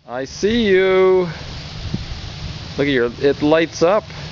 I see you. Look at your, it lights up.